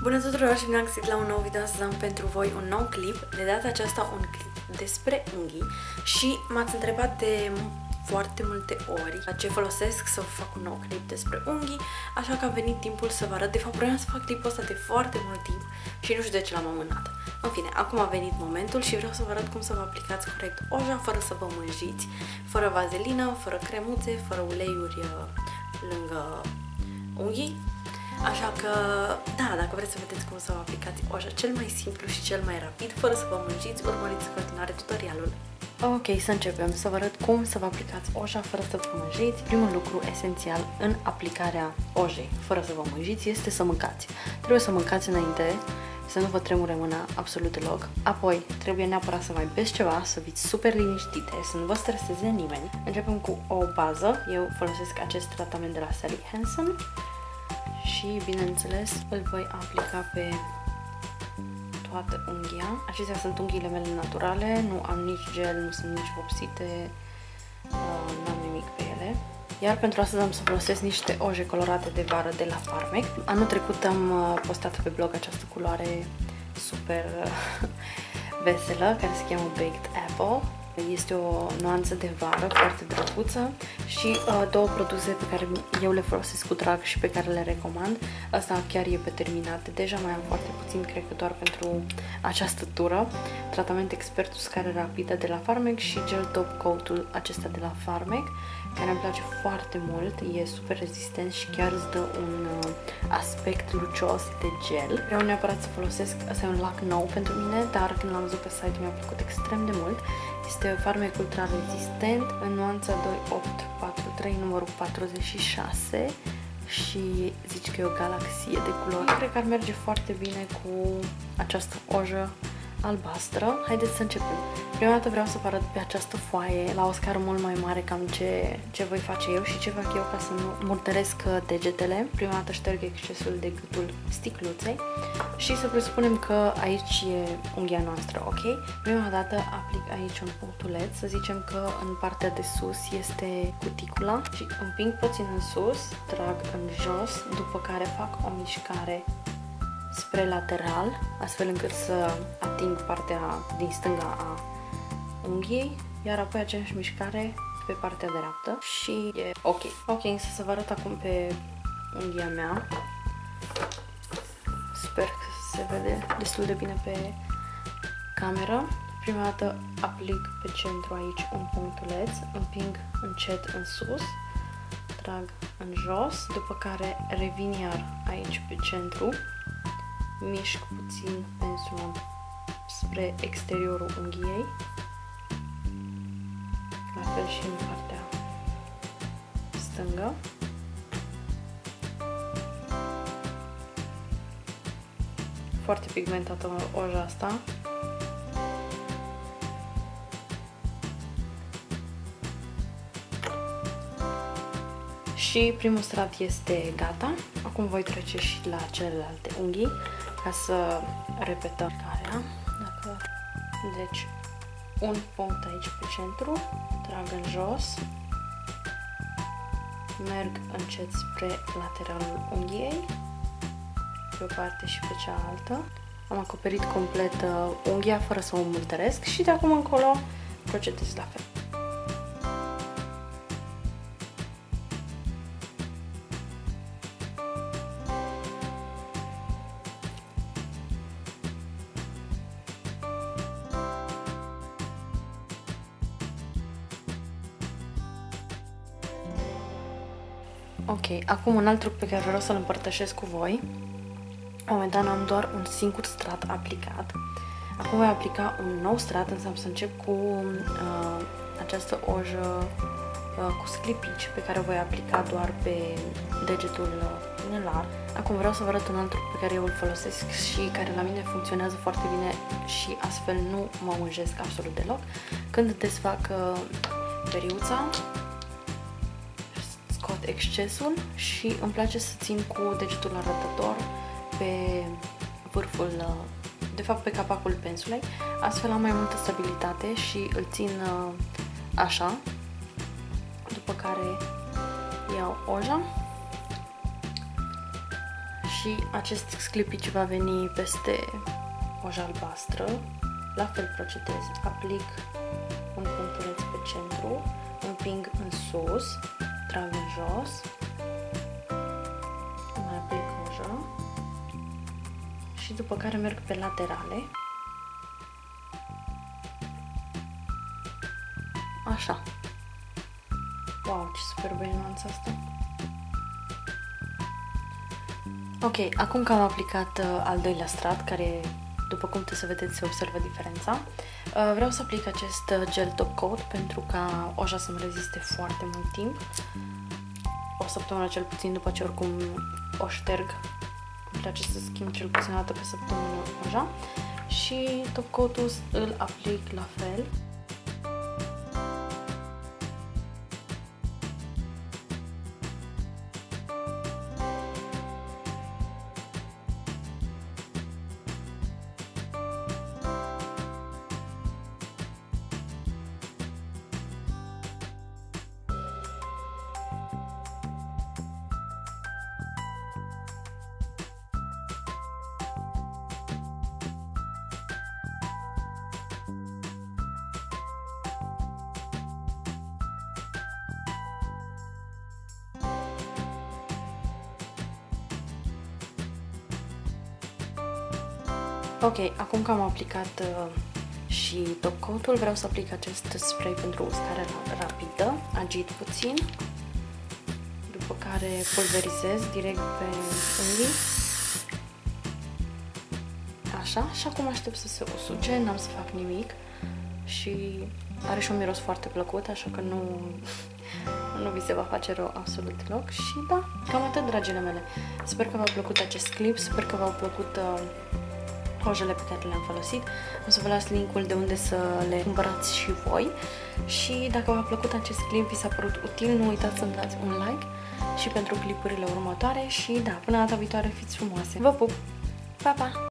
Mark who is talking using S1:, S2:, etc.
S1: Bună tuturor și bine am găsit la un nou video să am pentru voi un nou clip. De data aceasta un clip despre unghii și m-ați întrebat de foarte multe ori la ce folosesc să fac un nou clip despre unghii, așa că a venit timpul să vă arăt. De fapt, vreau să fac clipul ăsta de foarte mult timp și nu știu de ce l-am amânat. În fine, acum a venit momentul și vreau să vă arăt cum să vă aplicați corect oja fără să vă mânjiți, fără vazelină, fără cremuțe, fără uleiuri lângă unghii. Așa că, da, dacă vreți să vedeți cum să vă aplicați oja cel mai simplu și cel mai rapid, fără să vă mânjiți, urmăriți în continuare tutorialul. Ok, să începem să vă arăt cum să vă aplicați oja fără să vă mânjiți. Primul lucru esențial în aplicarea ojei fără să vă mânjiți este să mâncați. Trebuie să mâncați înainte, să nu vă tremure mâna absolut deloc. Apoi, trebuie neapărat să mai beți ceva, să fiți super liniștite, să nu vă streseze nimeni. Începem cu o bază. Eu folosesc acest tratament de la Sally Hansen și, bineînțeles, îl voi aplica pe toată unghia. Acestea sunt unghiile mele naturale, nu am nici gel, nu sunt nici vopsite, n-am nimic pe ele. Iar pentru astăzi am să folosesc niște oje colorate de vară de la Farmec. Anul trecut am postat pe blog această culoare super veselă, care se cheamă Baked Apple. Este o nuanță de vară foarte drăguță și două produse pe care eu le folosesc cu drag și pe care le recomand. Asta chiar e pe terminat. Deja mai am foarte puțin, cred că doar pentru această tură. Tratament expert uscare rapidă de la Farmec și gel top coat-ul acesta de la Farmec, care îmi place foarte mult. E super rezistent și chiar îți dă un aspect lucios de gel. Vreau neapărat să folosesc, asta e un lac nou pentru mine, dar când l-am văzut pe site mi-a plăcut extrem de mult. Este Farmec Ultra Rezistent în nuanța 2843, numărul 46 și zici că e o galaxie de culori. Cred că ar merge foarte bine cu această ojă albastră. Haideți să începem. Prima dată vreau să vă arăt pe această foaie la o scară mult mai mare cam ce voi face eu și ce fac eu ca să nu murdăresc degetele. Prima dată șterg excesul de gâtul sticluței și să presupunem că aici e unghia noastră, ok? Prima dată aplic aici un punctuleț, să zicem că în partea de sus este cuticula și împing puțin în sus, trag în jos, după care fac o mișcare spre lateral, astfel încât să ating partea din stânga a unghiei, iar apoi aceeași mișcare pe partea dreaptă și e ok. Ok, însă să vă arăt acum pe unghia mea. Sper că se vede destul de bine pe cameră. Prima dată aplic pe centru aici un punctuleț, împing încet în sus, trag în jos, după care revin iar aici pe centru, mișc puțin pensulul spre exteriorul unghiei, la fel și în partea stângă. Foarte pigmentată oja asta. Și primul strat este gata. Acum voi trece și la celelalte unghii ca să repetăm care. Deci un punct aici pe centru, trag în jos, merg încet spre lateralul unghiei, pe o parte și pe cealaltă. Am acoperit complet unghia fără să o murdăresc și de acum încolo procedez la fel. Ok, acum un alt truc pe care vreau să-l împărtășesc cu voi. Momentan am doar un singur strat aplicat. Acum voi aplica un nou strat, însă am să încep cu această ojă cu sclipici pe care o voi aplica doar pe degetul inelar. Acum vreau să vă arăt un alt truc pe care eu îl folosesc și care la mine funcționează foarte bine și astfel nu mă mânjesc absolut deloc. Când desfac periuța, scot excesul și îmi place să țin cu degetul arătător pe vârful, de fapt pe capacul pensulei, astfel am mai multă stabilitate și îl țin așa, după care iau oja Și acest sclipici va veni peste oja albastră. La fel procedez, aplic un punctuleț pe centru, împing în sus, trag în jos, mai aplic oja și după care merg pe laterale. Așa. Wow, ce superbă e nuanța asta! Ok, acum că am aplicat al doilea strat, care, după cum puteți să vedeți, se observă diferența, vreau să aplic acest gel top coat pentru ca oja să-mi reziste foarte mult timp. O săptămână cel puțin, după ce oricum o șterg. Îmi place să schimb cel puțin o dată pe săptămână oja. Și top coat-ul îl aplic la fel. Ok, acum că am aplicat și top coat-ul, vreau să aplic acest spray pentru uscare rapidă, agit puțin, după care pulverizez direct pe unghii. Așa, și acum aștept să se usuce, n-am să fac nimic și are și un miros foarte plăcut, așa că nu vi se va face rău absolut deloc. Și da, cam atât, dragile mele. Sper că v-a plăcut acest clip, sper că v-au plăcut ojele pe care le-am folosit. O să vă las linkul de unde să le cumpărați și voi. Și dacă v-a plăcut acest clip, vi s-a părut util, nu uitați să-mi dați un like și pentru clipurile următoare. Și da, până data viitoare, fiți frumoase! Vă pup! Pa, pa!